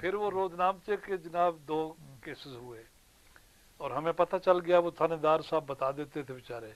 फिर वो रोजनामचे के जनाब 2 केसेस हुए और हमें पता चल गया, वो थानेदार साहब बता देते थे बेचारे।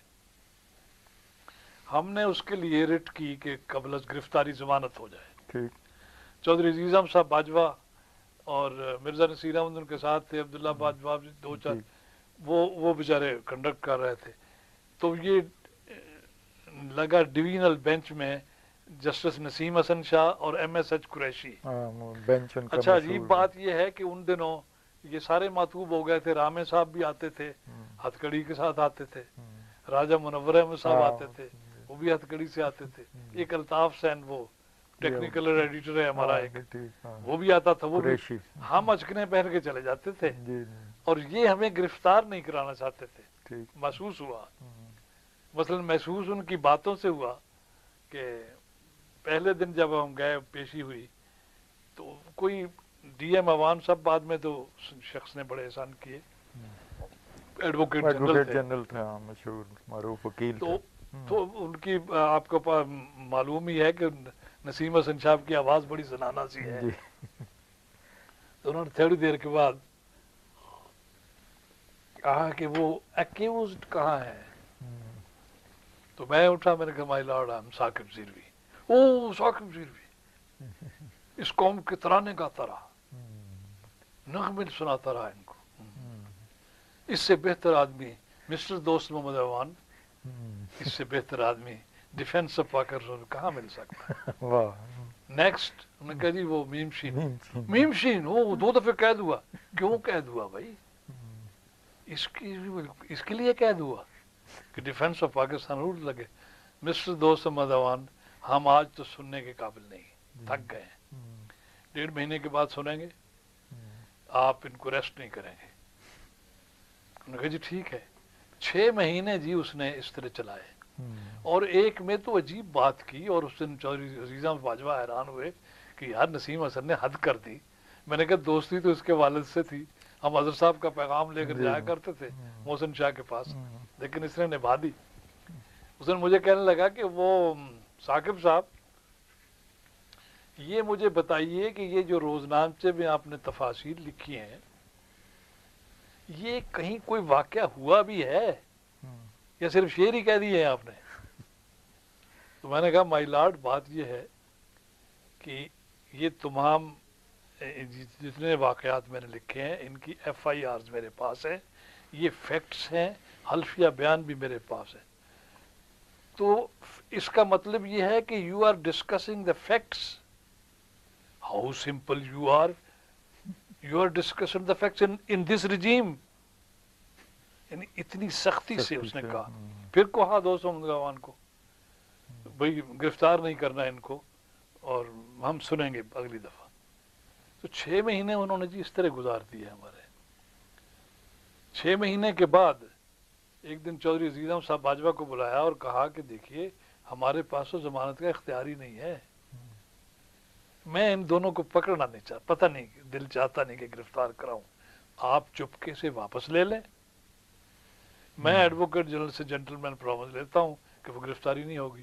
हमने उसके लिए रिट की कि कबल गिरफ्तारी जमानत हो जाए। ठीक। चौधरी अजीज अहमद साहब बाजवा और मिर्जा नसीर अहमद उनके साथ थे, अब्दुल्ला बाजवा 2-4 वो बेचारे कंडक्ट कर रहे थे। तो ये लगा डिवीजनल बेंच में जस्टिस नसीम हसन शाह और MSH कुरैशी। बेंच उनका अच्छा, अजीब बात यह है कि उन दिनों ये सारे मातूब हो गए थे। रामे साहब भी आते थे, हथकड़ी के साथ आते थे। राजा मुनव्वर अहमद साहब आते थे, वो भी हथकड़ी से आते थे। एक अल्ताफ सैन, वो टेक्निकल एडिटर है हमारा एक, वो भी आता था। वो भी हम अचकने पहन के चले जाते थे और ये हमें गिरफ्तार नहीं कराना चाहते थे। महसूस हुआ, मसलन महसूस उनकी बातों से हुआ कि पहले दिन जब हम गए, पेशी हुई, तो कोई DM अवान साहब, बाद में तो शख्स ने बड़े एहसान किए, एडवोकेट जनरल थे, मशहूर मारूफ वकील। तो उनकी आपको मालूम ही है कि नसीम हसन साहब की आवाज बड़ी जनाना सी है। तो उन्होंने थोड़ी देर के बाद कहा कि वो एक्यूज्ड कहाँ है। तो मैं उठा, मैंने कहा my lord I am Saqib Zirvi. ओ साकिब ज़िरवी, इस कौम के तराने गाता रहा, नगमे सुनाता रहा इनको, इससे बेहतर आदमी मिस्टर दोस्त मोहम्मद अवान, इससे बेहतर आदमी डिफेंस ऑफ पाकिस्तान कहाँ मिल सकता है। नेक्स्ट उन्होंने कहा जी वो मीम शीन वो 2 दफे कैद हुआ। क्यों कैद हुआ भाई? इसके लिए कैद हुआ कि डिफेंस ऑफ पाकिस्तान रूल लगे। मिस्टर दोस्त मोहम्मद अवान, हम आज तो सुनने के काबिल नहीं, थक गए। 1.5 महीने के बाद सुनेंगे, आप इनको रेस्ट नहीं करेंगे। उन्होंने कहा जी ठीक है। 6 महीने जी उसने इस तरह चलाए। और एक में तो अजीब बात की, और उस दिन चौधरी अजीज अहमद बाजवा हैरान हुए कि यार नसीम हसन ने हद कर दी। मैंने कहा दोस्ती तो इसके वालिद से थी, हम हजरत साहब का पैगाम लेकर जाया करते थे मोहसिन शाह के पास, लेकिन इसने निभा दी। उस दिन मुझे कहने लगा कि वो साकिब साहब, ये मुझे बताइए कि ये जो रोजनामचे में आपने तफासील लिखी हैं, ये कहीं कोई वाकया हुआ भी है या सिर्फ शेर ही कह दिए हैं आपने? तो मैंने कहा माय लॉर्ड, बात ये है कि ये तमाम जितने वाकयात मैंने लिखे हैं, इनकी FIRs मेरे पास है, ये फैक्ट्स हैं, हल्फिया बयान भी मेरे पास है। तो इसका मतलब ये है कि you are discussing the facts. How simple you are discussing the facts in this regime. यानी इतनी सख्ती से उसने कहा। फिर कहा दोस्तों अवान को, भाई गिरफ्तार नहीं करना इनको और हम सुनेंगे अगली दफा। तो 6 महीने उन्होंने जी इस तरह गुजार दिए हमारे। 6 महीने के बाद एक दिन चौधरी अजीज अहमद साहब बाजवा को बुलाया और कहा कि देखिए हमारे पास तो जमानत का इख्तियार ही नहीं है, मैं इन दोनों को पकड़ना नहीं चाहता, पता नहीं दिल चाहता नहीं कि गिरफ्तार कराऊं, आप चुपके से वापस ले लें, मैं एडवोकेट जनरल से जेंटलमैन प्रॉमिस लेता हूं कि वो गिरफ्तारी नहीं होगी।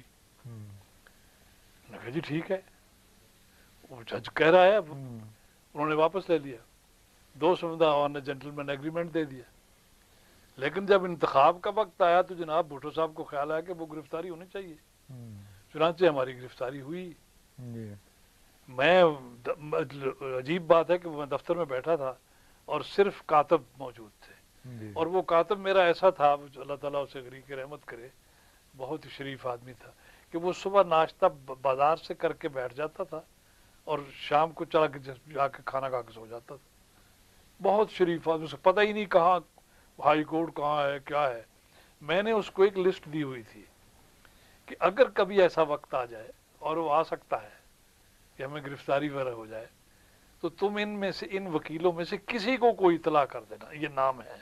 जी ठीक है, वो जज कह रहा है। उन्होंने वापस ले लिया। 2 समझदार ने जेंटलमैन एग्रीमेंट दे दिया। लेकिन जब इंतखाब का वक्त आया तो जनाब भुट्टो साहब को ख्याल आया कि वो गिरफ्तारी होनी चाहिए। चुनांचे हमारी गिरफ्तारी हुई। मैं अजीब बात है कि मैं दफ्तर में बैठा था और सिर्फ कातब मौजूद थे, और वो कातब मेरा ऐसा था, अल्लाह ताला उसे गरीक रहमत करे, बहुत ही शरीफ आदमी था, कि वो सुबह नाश्ता बाजार से करके बैठ जाता था और शाम को चला के जाके खाना खा के सो जाता था। बहुत शरीफ आदमी, उसे पता ही नहीं कहाँ हाई कोर्ट कहाँ है क्या है। मैंने उसको एक लिस्ट दी हुई थी कि अगर कभी ऐसा वक्त आ जाए, और वो आ सकता है कि हमें गिरफ्तारी वगैरह हो जाए, तो तुम इनमें से, इन वकीलों में से किसी को कोई इतला कर देना, ये नाम है।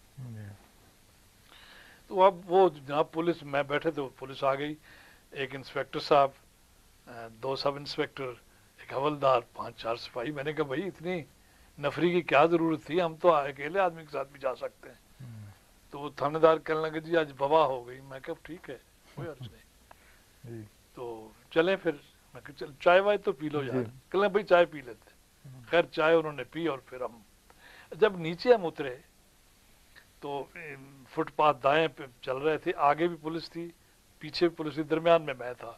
तो अब वो जनाब पुलिस, मैं बैठे थे, पुलिस आ गई, एक इंस्पेक्टर साहब, 2 सब इंस्पेक्टर, एक हवलदार, 5-4 सिपाही। मैंने कहा भाई इतनी नफरी की क्या जरूरत थी, हम तो अकेले आदमी के साथ भी जा सकते हैं। तो वो थानेदार कहने लगे जी आज वबा हो गई। मैं कहा ठीक है, कोई अर्ज नहीं, तो चले फिर। मैं कहा चल चाय वाय तो पी लो यार। कहने भाई चाय पी लेते। خیر چائے انہوں نے پی اور پھر ہم جب نیچے ہم اترے تو فٹ پاتھ دائیں پہ چل رہے تھے، آگے بھی پولیس تھی پیچھے بھی پولیس تھی، درمیان میں تھا.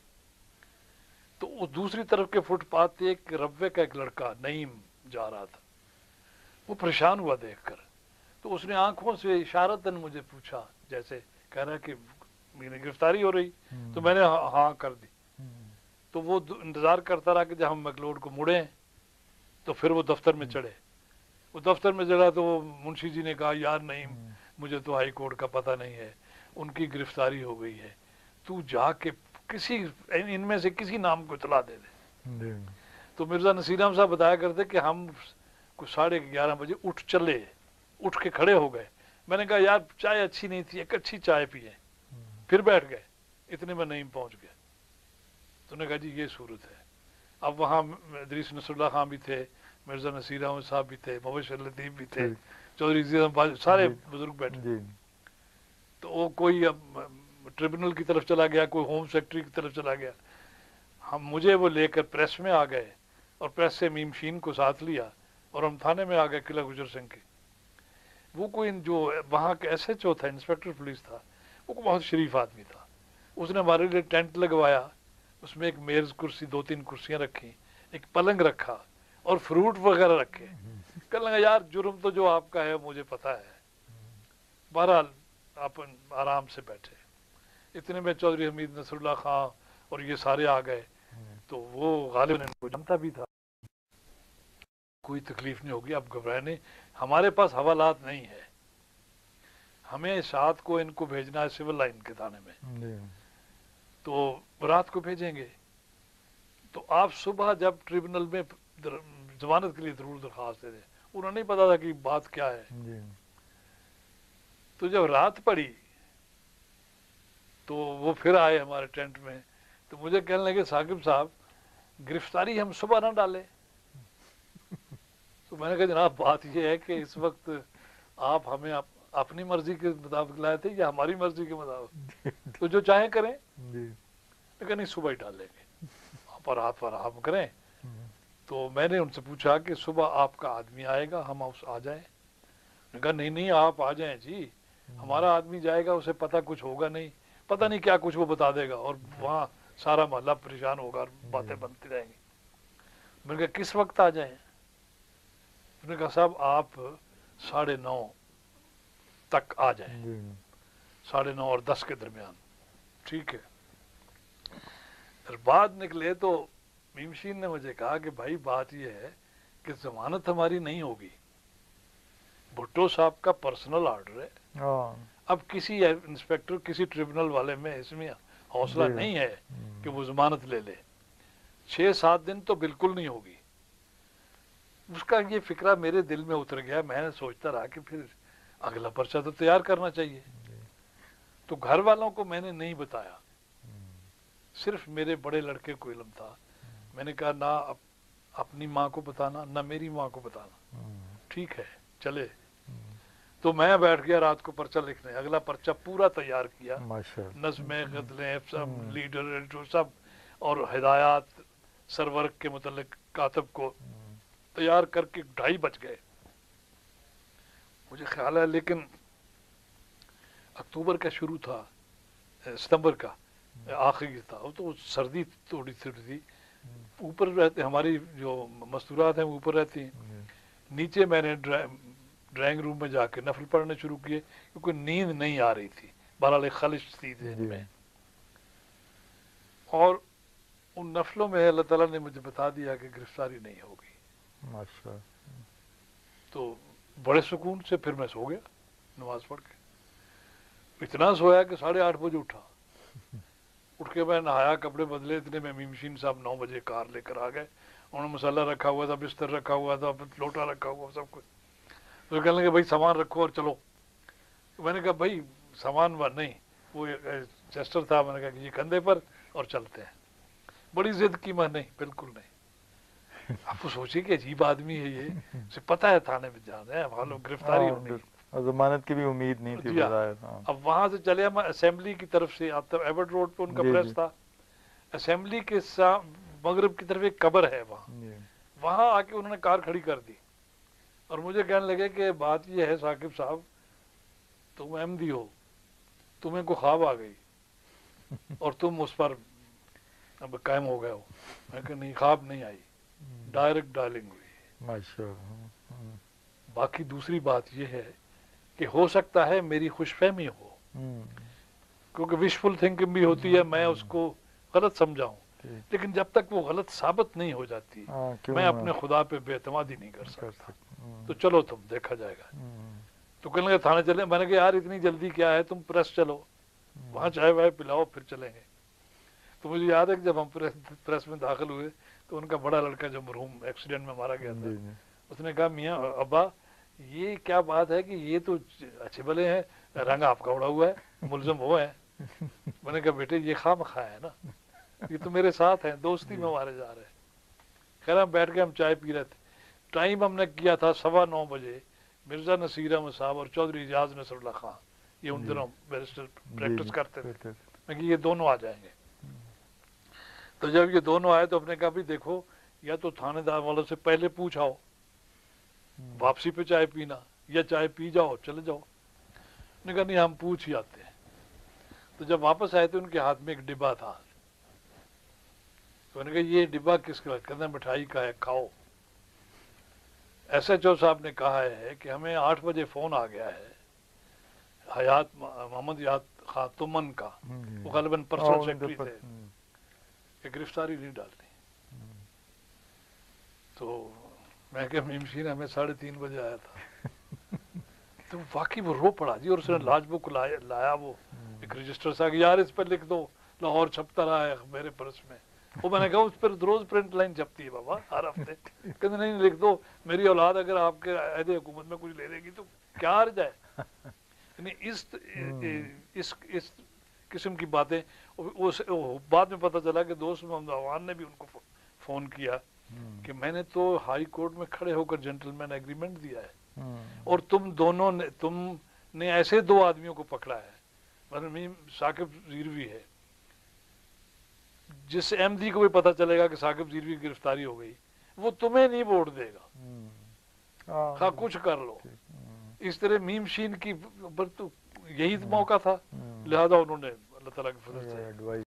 تو اس دوسری طرف کے فٹ پاتھ پہ ایک ربوے کا ایک لڑکا نعیم جا رہا تھا. وہ پریشان ہوا دیکھ کر، تو اس نے آنکھوں سے اشارتاً مجھے پوچھا، جیسے کہہ رہا کہ گرفتاری ہو رہی. تو میں نے ہاں کر دی. تو وہ انتظار کرتا رہا کہ جب ہم میکلوڈ کو مڑیں تو پھر وہ دفتر میں چڑھے. وہ دفتر میں چڑھا تو وہ منشی جی نے کہا یار نہیں مجھے تو ہائی کورٹ کا پتہ نہیں ہے، ان کی گرفتاری ہو گئی ہے، تو جا کے کسی ان میں سے کسی نام کو اطلاع دے دے. تو مرزا نصیر احمد صاحب بتایا کرتے کہ ہم کچھ 11:30 بجے اٹھ کے کھڑے ہو گئے. میں نے کہا یار چائے اچھی نہیں تھی، ایک اچھی چائے پیئے، پھر بیٹھ گئے. اتنے میں نعیم پہنچ گئے. تو نے کہا جی یہ صورت ہے. اب وہاں ادریس نصر اللہ خان بھی تھے، مرزا نصیر احمد صاحب بھی تھے، مبشر لطیف بھی تھے، چودھری عزیز احمد، سارے بزرگ بیٹھے. تو وہ کوئی ٹریبونل کی طرف چلا گیا، کوئی ہوم سیکرٹری کی طرف چلا گیا. مجھے وہ لے کر پریس میں آ گئے اور پریس سے میم شین کو ساتھ لیا اور ہم تھانے میں آ گئے قلعہ گجر سنگھ کے. وہ کوئی جو وہاں کے ایس ایچ او تھا، انسپیکٹر پولیس تھا، وہ بہت شریف آدمی تھا. اس نے ہمارے لیے ٹینٹ لگوایا، اس میں ایک میز کرسی 2-3 کرسیاں رکھی، ایک پلنگ رکھا اور فروٹ وغیرہ رکھے. کہنے لگا یار جرم تو جو آپ کا ہے مجھے پتا ہے، بہرحال آپ آرام سے بیٹھے. اتنے میں چودھری حمید نصر اللہ خان اور یہ سارے آ گئے. تو وہ غالباً ان کو جانتا بھی تھا کوئی تکلیف نہیں ہوگی، اب گھبرائے نہیں، ہمارے پاس حوالات نہیں ہے، ہمیں ساتھ کو ان کو بھیجنا ہے سول لائن کے تھانے میں، تو رات کو بھیجیں گے. تو آپ صبح جب ٹریبونل میں ضمانت کے لیے ضرور درخواست دے دیں. انہوں نے نہیں پتا تھا کہ بات کیا ہے. تو جب رات پڑی تو وہ پھر آئے ہمارے ٹینٹ میں. تو مجھے کہنے لگے ثاقب صاحب گرفتاری ہم صبح نہ ڈالیں. تو میں نے کہا جناب بات یہ ہے کہ اس وقت آپ ہمیں اپنی مرضی کے مطابق لائے تھے یا ہماری مرضی کے مطابق، تو جو چاہیں کریں. لیکن نہیں صبح ہی ڈال لیں گے، آپ رات فراہم کریں. تو میں نے ان سے پوچھا کہ صبح آپ کا آدمی آئے گا، ہم آ جائیں؟ نے کہا نہیں آپ آ جائیں جی، ہمارا آدمی جائے گا، اسے پتہ کچھ ہوگا نہیں، پتہ نہیں کیا کچھ وہ بتا دے گا اور وہاں سارا محلہ پریشان ہوگا اور باتیں بنتی رہیں گی. میں نے کہا کس وقت آ جائیں؟ انہوں نے کہا صاحب آپ 9:30 تک آ جائیں، 9:30 اور 10 کے درمیان. ٹھیک ہے. بعد نکلے تو میم شین نے مجھے کہا کہ بھائی بات یہ ہے کہ ضمانت ہماری نہیں ہوگی، بھٹو صاحب کا پرسنل آرڈر ہے. اب کسی انسپیکٹر کسی ٹریبونل والے میں اس میں حوصلہ نہیں ہے کہ وہ ضمانت لے لے. 6-7 دن تو بالکل نہیں ہوگی. اس کا یہ فکرہ میرے دل میں اتر گیا. میں نے سوچتا رہا کہ پھر اگلا پرچہ تو تیار کرنا چاہیے. تو گھر والوں کو میں نے نہیں بتایا، صرف میرے بڑے لڑکے کو علم تھا. میں نے کہا نہ اپنی ماں کو بتانا نہ میری ماں کو بتانا. ٹھیک ہے چلے. تو میں بیٹھ گیا رات کو پرچہ لکھنے. اگلا پرچہ پورا تیار کیا، نظمیں غزلیں سب لیڈر سب اور ہدایات سرورق کے متعلق کاتب کو تیار کر کے 2:30 بج گئے مجھے خیال ہے. لیکن اکتوبر کا شروع تھا، ستمبر کا آخری تھا، تو سردی تھوڑی تھی. اوپر رہتے ہماری جو مستورات ہیں وہ اوپر رہتی ہیں. نیچے میں نے ڈرائنگ روم میں جا کے نفل پڑھنے شروع کیے کیونکہ نیند نہیں آ رہی تھی، بہرحال ایک خلش تھی ذہن میں. اور ان نفلوں میں اللہ تعالیٰ نے مجھے بتا دیا کہ گرفتاری نہیں ہوگی. تو بڑے سکون سے پھر میں سو گیا نماز پڑھ کے. اتنا سویا کہ 8:30 بجے اٹھا. اٹھ کے میں نہایا، کپڑے بدلے. اتنے میں میم شین صاحب 9 بجے کار لے کر آ گئے. انہوں نے مسالہ رکھا ہوا تھا، بستر رکھا ہوا تھا، لوٹا رکھا ہوا، سب کچھ. تو کہنے لگے بھائی سامان رکھو اور چلو. میں نے کہا بھائی سامان نہیں، وہ چیسٹر تھا. میں نے کہا کہ یہ کندھے پر اور چلتے ہیں. بڑی ضد کی میں نہیں، بالکل نہیں. آپ سوچیں کہ عجیب آدمی ہے یہ، اسے پتہ ہے تھانے میں جانا ہے، وہاں لوگ گرفتاری ہونی، ضمانت کی بھی امید نہیں تھی. اب وہاں سے چلے ہم اسمبلی کی طرف سے آتا، ایورڈ روڈ پہ ان کا پریس تھا. اسمبلی کے مغرب کی طرف ایک قبر ہے وہاں، وہاں آ کے انہوں نے کار کھڑی کر دی اور مجھے کہنے لگے کہ بات یہ ہے ثاقب صاحب، تم احمدی ہو، تمہیں کو خواب آ گئی اور تم اس پر اب قائم ہو گئے ہو. میں کہ نہیں، خواب نہیں آئی، ڈائریکٹ ڈائلنگ ہوئی. ماشاءاللہ. باقی دوسری بات یہ ہے کہ ہو سکتا ہے میری خوش فہمی ہو، کیونکہ وشفل تھنکنگ بھی ہوتی ہے، میں اس کو غلط سمجھاؤں، لیکن جب تک وہ غلط ثابت نہیں ہو جاتی میں اپنے خدا پہ بے اعتمادی نہیں کر سکتا. تو چلو تم دیکھا جائے گا. تو کہنے لگے تھانے چلیں. میں نے کہا یار اتنی جلدی کیا ہے، تم پریس چلو، وہاں چائے وائے پلاؤ پھر چلیں گے. تو مجھے یاد ہے کہ جب ہم پریس میں داخل ہوئے تو ان کا بڑا لڑکا جو مرحوم ایکسیڈنٹ میں مارا گیا تھا، اس نے کہا میاں ابا یہ کیا بات ہے کہ یہ تو اچھے بھلے ہیں، رنگ آپ کا اڑا ہوا ہے، ملزم وہ ہے. میں نے کہا بیٹے یہ خواہ مخواہ ہے نا، یہ تو میرے ساتھ ہیں، دوستی میں مارے جا رہے ہیں. خیر ہم بیٹھ کے ہم چائے پی رہے تھے. ٹائم ہم نے کیا تھا 9:15 بجے. مرزا نصیر احمد صاحب اور چودھری اجاز نصر اللہ خان، یہ ان دنوں بیرسٹر پریکٹس کرتے تھے، میں کہ یہ دونوں آ جائیں گے. تو جب یہ دونوں آئے تو ہم نے کہا بھی دیکھو، یا تو تھانے دار والوں سے پہلے پوچھاؤ واپسی پہ چائے پینا، یا چائے پی جاؤ چلے جاؤ. نے کہا نہیں ہم پوچھ ہی آتے ہیں. تو جب واپس آئے تو ان کے ہاتھ میں ایک ڈبہ تھا. تو میں نے کہا یہ ڈبہ کس کا؟ کہتے ہیں مٹھائی کا ہے، کھاؤ. ایس ایچ او صاحب نے کہا ہے کہ ہمیں 8 بجے فون آ گیا ہے حیات محمد یاد خان تمن کا، وہ غالباً پرسنل سیکرٹری تھے، کہ گرفتاری نہیں ڈالنی. تو میں کہ میم ہمیں 3:30 بجے آیا تھا. تو واقعی وہ رو پڑا جی. اور اس نے لاج بک لایا، وہ ایک رجسٹر سا کہ یار اس پہ لکھ دو، لاہور چھپتا رہا ہے میرے پرس میں. وہ میں نے کہا اس پر روز پرنٹ لائن چھپتی ہے بابا ہر ہفتے. کہتے نہیں لکھ دو، میری اولاد اگر آپ کے عہد حکومت میں کچھ لے لے گی تو کیا حرج ہے. یعنی اس قسم کی باتیں. بعد میں پتہ چلا کہ دوست محمد عوان نے بھی ان کو فون کیا کہ میں نے تو ہائی کورٹ میں کھڑے ہو کر جنٹل مین ایگریمنٹ دیا ہے، اور تم نے ایسے 2 آدمیوں کو پکڑا ہے، مطلب ثاقب زیروی ہے، جس سے احمدی کو بھی پتہ چلے گا کہ ثاقب زیروی کی گرفتاری ہو گئی، وہ تمہیں نہیں ووٹ دے گا، خواہ کچھ کر لو. اس طرح میم شین کی تو یہی موقع تھا، لہذا انہوں نے اللہ تعالیٰ کے فضل سے